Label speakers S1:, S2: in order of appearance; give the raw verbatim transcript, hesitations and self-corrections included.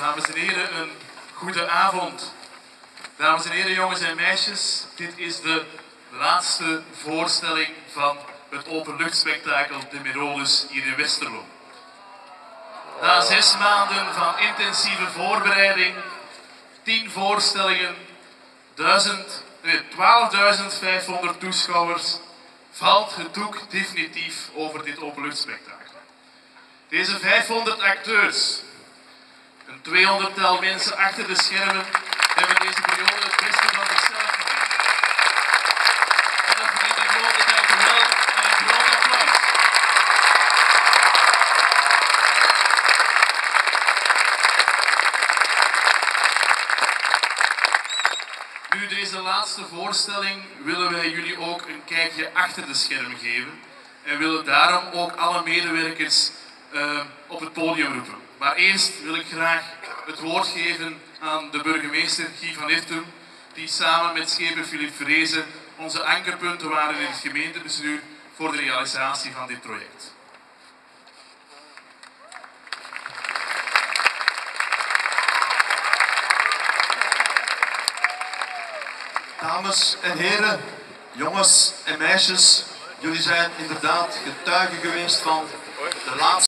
S1: Dames en heren, een goede avond. Dames en heren, jongens en meisjes, dit is de laatste voorstelling van het openluchtspektakel De Merolus hier in Westerlo. Na zes maanden van intensieve voorbereiding, tien voorstellingen, nee, twaalfduizend vijfhonderd toeschouwers, valt het doek definitief over dit openluchtspektakel. Deze vijfhonderd acteurs, een tweehonderdtal mensen achter de schermen, hebben deze periode het beste van zichzelf gedaan. En dat verdient een grote dankjewel en een groot applaus. Nu, deze laatste voorstelling willen wij jullie ook een kijkje achter de schermen geven en willen daarom ook alle medewerkers uh, op het podium roepen. Maar eerst wil ik graag het woord geven aan de burgemeester Guy van Iftum, die samen met schepen Philippe Vreese onze ankerpunten waren in het gemeentebestuur voor de realisatie van dit project.
S2: Dames en heren, jongens en meisjes, jullie zijn inderdaad getuigen geweest van de laatste